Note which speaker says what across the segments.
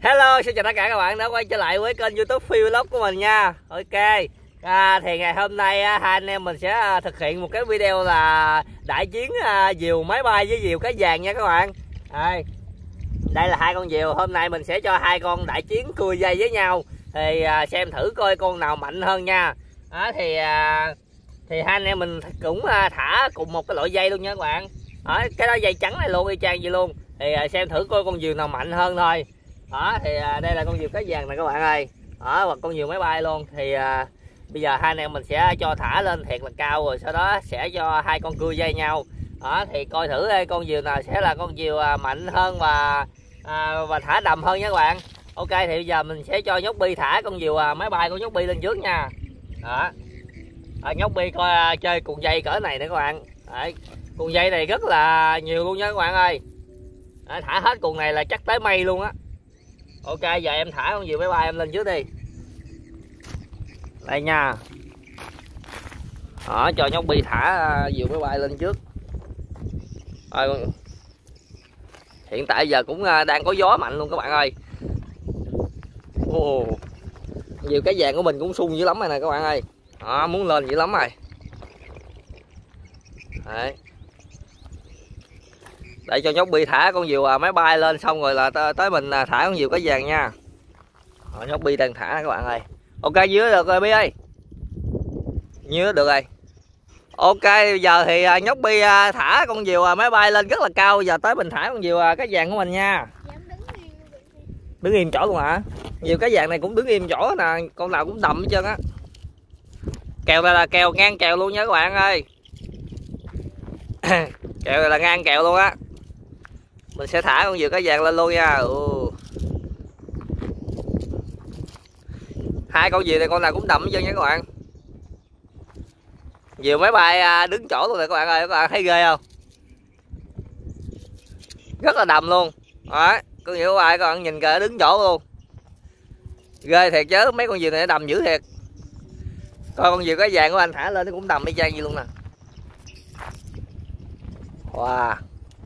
Speaker 1: Hello, xin chào tất cả các bạn đã quay trở lại với kênh YouTube Phi Vlog của mình nha. Ok, thì ngày hôm nay hai anh em mình sẽ thực hiện một cái video là đại chiến diều máy bay với diều cá vàng nha các bạn. Đây là hai con diều, hôm nay mình sẽ cho hai con đại chiến cưa dây với nhau. Thì xem thử coi con nào mạnh hơn nha. Thì hai anh em mình cũng thả cùng một cái loại dây luôn nha các bạn. Cái đó dây trắng này luôn, y chang vậy luôn. Thì xem thử coi con diều nào mạnh hơn thôi. Thì đây là con diều cá vàng này các bạn ơi, hoặc con diều máy bay luôn. Thì bây giờ hai anh em mình sẽ cho thả lên thiệt là cao, rồi sau đó sẽ cho hai con cưa dây nhau. Thì coi thử đây con diều nào sẽ là con diều mạnh hơn và thả đầm hơn nha các bạn. Ok, thì bây giờ mình sẽ cho nhóc Bi thả con diều máy bay của nhóc Bi lên trước nha. Nhóc Bi coi chơi cuộn dây cỡ này nè các bạn. Cuộn dây này rất là nhiều luôn nha các bạn ơi. Thả hết cuộn này là chắc tới mây luôn á. Ok, giờ em thả con diều máy bay em lên trước đi. Đây nha. Cho nhóc Bi thả diều máy bay lên trước. Hiện tại giờ cũng đang có gió mạnh luôn các bạn ơi. Diều cá vàng của mình cũng sung dữ lắm rồi nè các bạn ơi. Muốn lên dữ lắm rồi. Đấy. Để cho nhóc Bi thả con diều máy bay lên xong rồi là tới mình thả con diều cá vàng nha. Nhóc Bi đang thả các bạn ơi. Ok, dưới được rồi Bi ơi. Dưới được rồi. Ok, bây giờ thì nhóc Bi thả con diều máy bay lên rất là cao. Giờ tới mình thả con diều cá vàng của mình nha. Đứng im chỗ luôn hả? Diều cá vàng này cũng đứng im chỗ nè, con nào cũng đầm hết trơn á. Kèo đây là kèo ngang kèo luôn nha các bạn ơi. Kèo này là ngang kèo luôn á. Mình sẽ thả con diều cá vàng lên luôn nha. Hai con diều này con nào cũng đậm chân nha các bạn. Diều máy bay đứng chỗ luôn nè các bạn ơi, các bạn thấy ghê không? Rất là đầm luôn. Con diều máy bay các bạn nhìn kìa, đứng chỗ luôn. Ghê thiệt chứ, mấy con diều này đầm dữ thiệt. Coi con diều cá vàng của anh thả lên nó cũng đầm y chang gì luôn nè. Wow.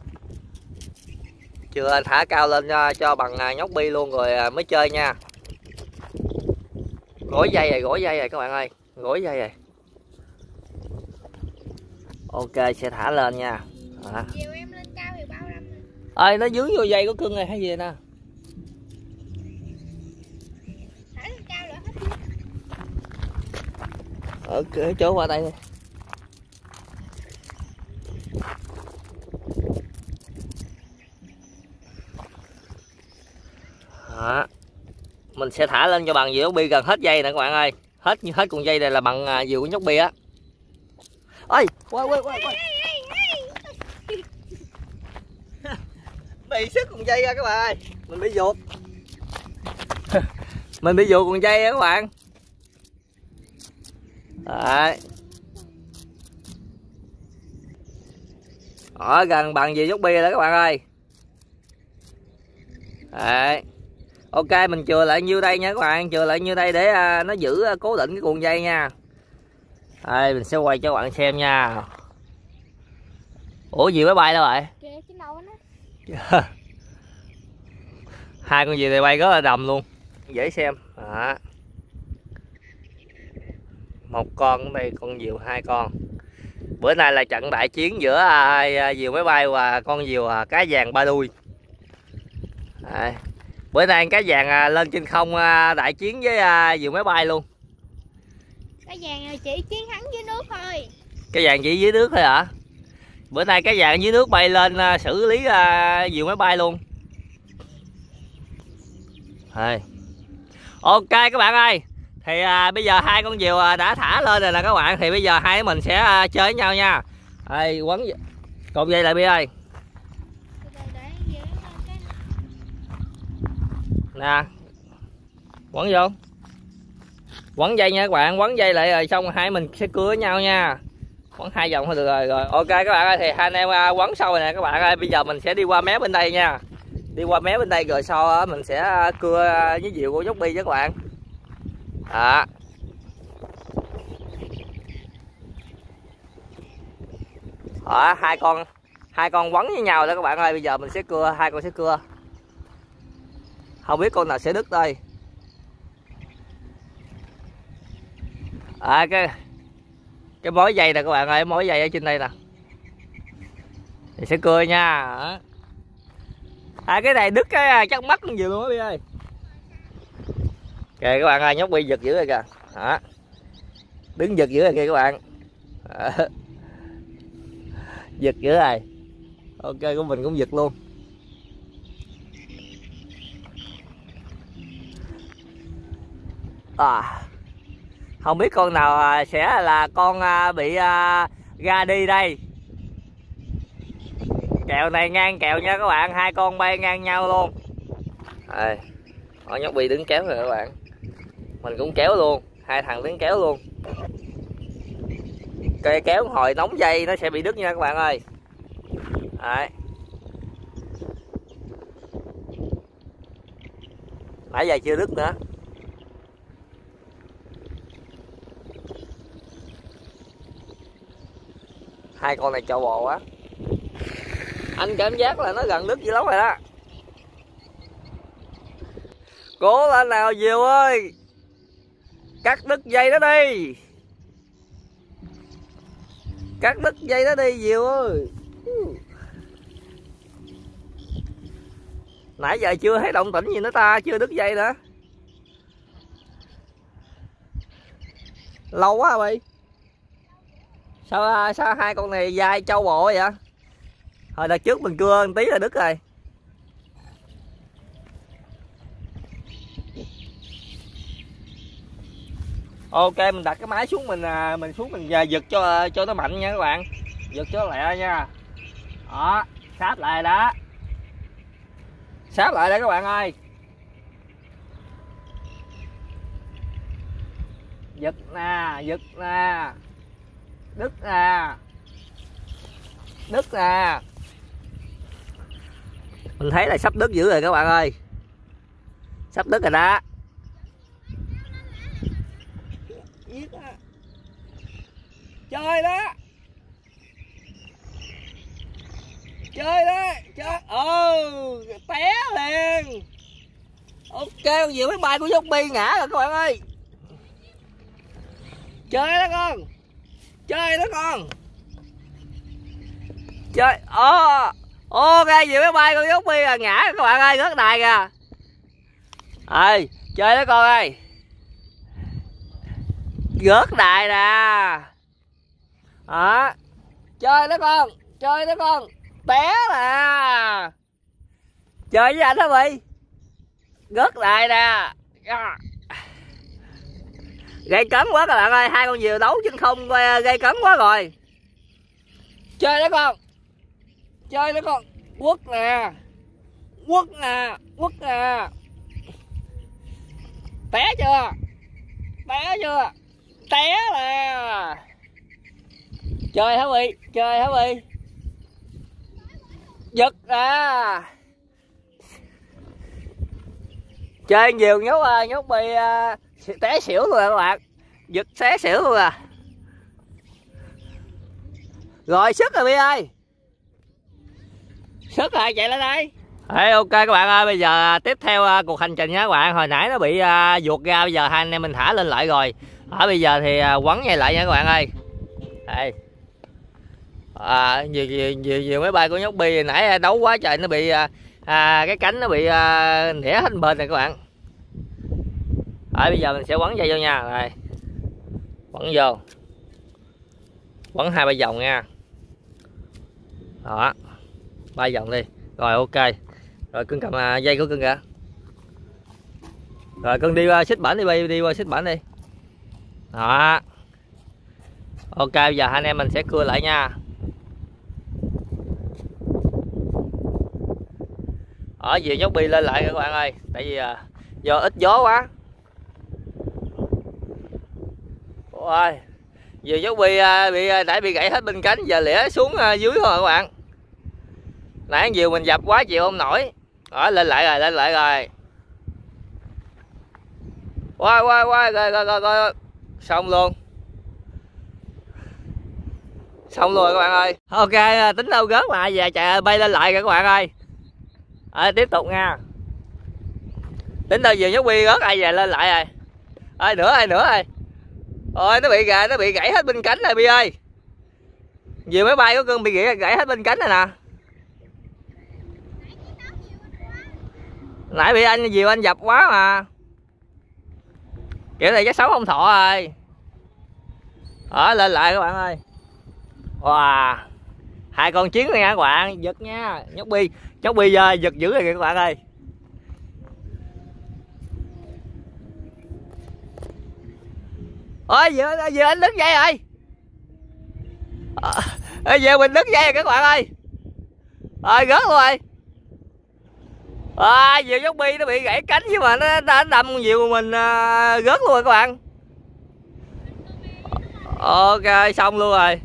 Speaker 1: Chưa, anh thả cao lên cho bằng nhóc Bi luôn rồi mới chơi nha. Gối dây rồi các bạn ơi, gối dây rồi. Ok, sẽ thả lên nha.
Speaker 2: Chiều em lên cao thì bao năm rồi.
Speaker 1: Ơi, nó dướng vô dây có cưng này hay gì nè.
Speaker 2: Thả lên cao là hết.
Speaker 1: Ở chỗ qua đây đi. Mình sẽ thả lên cho bằng diều Bi gần hết dây nè các bạn ơi. Hết cuộn dây này là bằng diều của nhóc Bi á. Ơi, quay. Bị sức cuộn dây ra các bạn ơi. Mình bị vuột. Mình bị vuột cuộn dây á các bạn. Đấy. Gần bằng diều nhóc Bi đó các bạn ơi. Đấy. Ok, mình chừa lại nhiêu đây nha các bạn, chừa lại nhiêu đây để nó giữ cố định cái cuộn dây nha. Đây, mình sẽ quay cho các bạn xem nha. Ủa, diều máy bay đâu rồi?
Speaker 2: Kìa, trên đầu nó.
Speaker 1: Hai con diều này bay rất là đầm luôn, dễ xem. Một con đây, con diều hai con. Bữa nay là trận đại chiến giữa diều máy bay và con diều cá vàng ba đuôi. Đây. Bữa nay cá vàng lên trên không đại chiến với diều máy bay luôn.
Speaker 2: Cá vàng chỉ chiến thắng dưới nước thôi.
Speaker 1: Cá vàng chỉ dưới nước thôi hả? Bữa nay cá vàng dưới nước bay lên xử lý diều máy bay luôn. Ok các bạn ơi. Thì bây giờ hai con diều đã thả lên rồi nè các bạn. Thì bây giờ hai mình sẽ chơi với nhau nha. Quấn cột dây lại Bi ơi. Nè, quấn vô, quấn dây nha các bạn, quấn dây lại rồi xong hai mình sẽ cưa với nhau nha. Quấn hai vòng thôi được rồi. Ok các bạn ơi, thì hai anh em quấn xong rồi nè các bạn ơi. Bây giờ mình sẽ đi qua mé bên đây nha. Đi qua mé bên đây rồi sau mình sẽ cưa với diều của nhóc Bi với các bạn. Hai con quấn với nhau đó các bạn ơi. Bây giờ mình sẽ cưa, hai con sẽ cưa. Không biết con nào sẽ đứt đây. Cái mối dây nè các bạn ơi, mối dây ở trên đây nè thì sẽ cưa nha. Cái này đứt cái chắc mắt con gì luôn á Bi ơi. Kìa các bạn ơi, nhóc Bi giật dữ rồi kìa. Đó. Đứng giật dữ rồi kìa các bạn. Giật dữ rồi. Ok, của mình cũng giật luôn. Không biết con nào sẽ là con bị ra đi đây. Kèo này ngang kèo nha các bạn, hai con bay ngang nhau luôn. Nhóc Bi đứng kéo rồi các bạn. Mình cũng kéo luôn, hai thằng đứng kéo luôn. Cây kéo hồi nóng dây nó sẽ bị đứt nha các bạn ơi. Đấy. Nãy giờ chưa đứt nữa. Hai con này cho bò quá. Anh cảm giác là nó gần đứt dữ lắm rồi đó. Cố lên nào Diều ơi. Cắt đứt dây đó đi. Cắt đứt dây đó đi Diều ơi. Nãy giờ chưa thấy động tĩnh gì nữa ta, chưa đứt dây nữa. Lâu quá Bi. Sao hai con này dài trâu bộ vậy? Hồi đợt trước mình cưa một tí là đứt rồi. Ok, mình đặt cái máy xuống, mình xuống mình giật cho nó mạnh nha các bạn. Giật cho lẹ nha. Đó, sáp lại đó. Sáp lại đây các bạn ơi. Giật nè, giật nè. Đứt nè. Đứt nè. Mình thấy là sắp đứt dữ rồi các bạn ơi. Sắp đứt rồi đó. Chơi đó. Chơi đó. Chơi. Té liền. Ok, con diều máy bay của nhóc Bi ngã rồi các bạn ơi. Chơi đó con. Chơi đó con. Chơi. Ok, diều máy bay của nhóc Bi là ngã rồi các bạn ơi, rớt đài kìa. Chơi đó con ơi. Rớt đài nè. Đó. Chơi đó con. Chơi đó con. Té nè. Chơi với anh hả Bi? Rớt đài nè. Gây cấn quá các bạn ơi, hai con diều đấu trên không gây cấn quá rồi. Chơi đó con. Chơi đó con. Quất nè. Quất nè. Quất nè. Té chưa? Té chưa? Té nè. Chơi hả Bi? Chơi hả Bi? Giật à. Chơi nhiều nhóc Bi té xỉu luôn rồi các bạn. Giật té xỉu luôn à. Rồi sức rồi Bi ơi. Sức rồi, chạy lên đây. Ok các bạn ơi, bây giờ tiếp theo cuộc hành trình nha các bạn. Hồi nãy nó bị vuột ra, bây giờ hai anh em mình thả lên lại rồi. Bây giờ thì quấn ngay lại nha các bạn ơi. Đây. Nhiều máy bay của nhóc Bi nãy đấu quá trời, nó bị cái cánh nó bị nẻ hết bên này các bạn. Bây giờ mình sẽ quấn dây vô nha. Đây. Quấn vô. Quấn 2-3 vòng nha. Đó. 3 vòng đi. Rồi ok. Rồi cưng cầm dây của cưng kìa. Rồi cưng đi qua xích bển đi Bi, đi qua xích bển đi. Đó. Ok, bây giờ hai anh em mình sẽ cưa lại nha. Ở diều nhóc Bi lên lại các bạn ơi, tại vì do ít gió quá. Ôi, diều nhóc Bi nãy bị gãy hết bên cánh, giờ lẻ xuống dưới thôi các bạn. Nãy diều mình dập quá chịu không nổi. Đó, lên lại rồi, lên lại rồi. Quay rồi. Xong luôn. Xong rồi các bạn ơi. Ok, tính đâu gớt mà giờ chạy bay lên lại rồi các bạn ơi. Tiếp tục nha. Tính đâu diều nhóc bi rớt ai về lên lại rồi. Ơi nữa rồi. Ôi nó bị gãy hết bên cánh rồi Bi ơi. Diều máy bay của cưng bị gãy hết bên cánh rồi nè. Nãy bị diều anh dập quá mà. Kiểu này chắc sống không thọ rồi. Lên lại các bạn ơi. Wow. 2 con chiến này nha các bạn, giật nha. Nhóc bi giật dữ rồi kìa các bạn ơi. Ôi giờ anh đứt dây rồi. Giờ mình đứt dây rồi các bạn ơi. Rớt luôn rồi. Diều nhóc bi nó bị gãy cánh chứ mà nó đâm con diều mình rớt luôn rồi các bạn. Ok xong luôn rồi.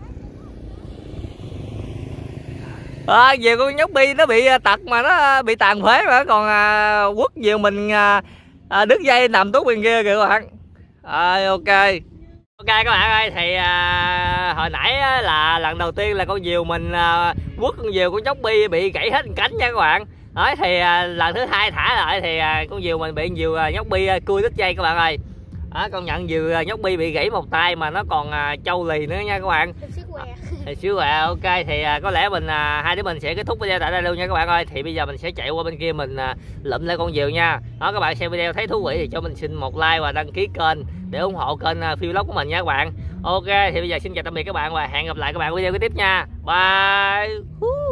Speaker 1: Diều con nhóc bi nó bị tật mà nó bị tàn phế mà còn quất diều mình đứt dây nằm tuốt bên kia kìa các bạn. Ok các bạn ơi, thì hồi nãy là lần đầu tiên là con diều mình quất con diều của nhóc bi bị gãy hết cánh nha các bạn. Đấy thì lần thứ 2 thả lại thì con diều mình bị diều nhóc bi cui đứt dây các bạn ơi. Công nhận diều nhóc bi bị gãy một tay mà nó còn trâu lì nữa nha các bạn. Thì xíu ok thì có lẽ mình hai đứa mình sẽ kết thúc video tại đây luôn nha các bạn ơi. Thì bây giờ mình sẽ chạy qua bên kia mình lụm lại con diều nha. Các bạn xem video thấy thú vị thì cho mình xin một like và đăng ký kênh để ủng hộ kênh vlog của mình nha các bạn. Ok thì bây giờ xin chào tạm biệt các bạn và hẹn gặp lại các bạn video kế tiếp nha. Bye.